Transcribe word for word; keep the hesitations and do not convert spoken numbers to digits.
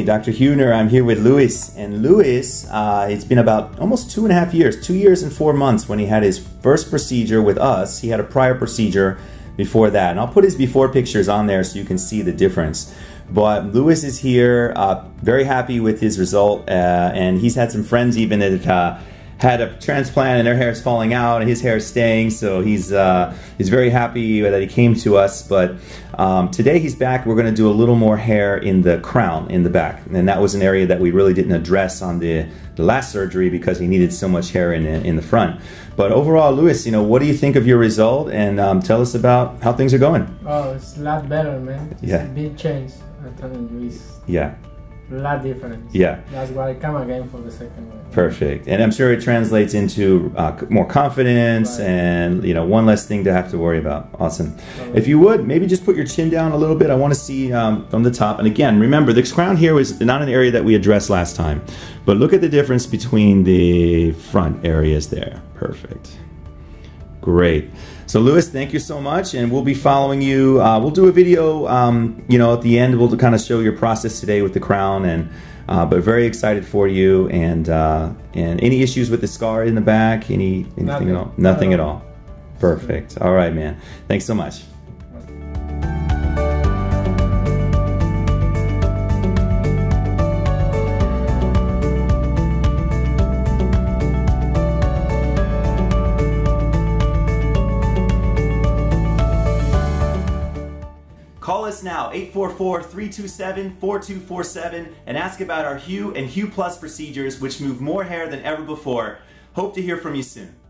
me, Doctor Huebner. I'm here with Luis. And Luis, uh, it's been about almost two and a half years, two years and four months when he had his first procedure with us. He had a prior procedure before that. And I'll put his before pictures on there so you can see the difference. But Luis is here, uh, very happy with his result. Uh, and he's had some friends even that uh, had a transplant and their hair is falling out and his hair is staying, so he's uh, he's very happy that he came to us. But um, today he's back. We're going to do a little more hair in the crown, in the back, and that was an area that we really didn't address on the, the last surgery because he needed so much hair in in the front. But overall, Luis, you know, what do you think of your result? And um, tell us about how things are going. Oh, it's a lot better, man. It's yeah. a big change. I'm telling you, it's yeah. a lot different. Yeah. That's why I come again for the second one. Perfect. And I'm sure it translates into uh, more confidence right. and, you know, one less thing to have to worry about. Awesome. Right. If you would, maybe just put your chin down a little bit. I want to see um, from the top. And again, remember, this crown here was not an area that we addressed last time. But look at the difference between the front areas there. Perfect. Great. So Luis, thank you so much, and we'll be following you. Uh, we'll do a video, um, you know, at the end. We'll kind of show your process today with the crown, and uh, but very excited for you. And uh, and any issues with the scar in the back? Any anything Nothing. at all? Nothing at all. Perfect. All right, man. Thanks so much. Call us now, eight four four, three two seven, four two four seven, and ask about our Hue and Hue Plus procedures, which move more hair than ever before. Hope to hear from you soon.